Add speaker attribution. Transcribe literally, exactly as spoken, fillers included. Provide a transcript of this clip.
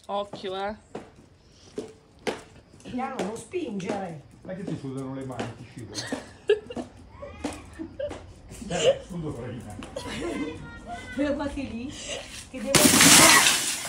Speaker 1: Occhio, eh.
Speaker 2: Piano, non spingere.
Speaker 3: Ma che ti sudano le mani, ti scivola. Eh, sudo prima.
Speaker 2: Fermati lì, che devo...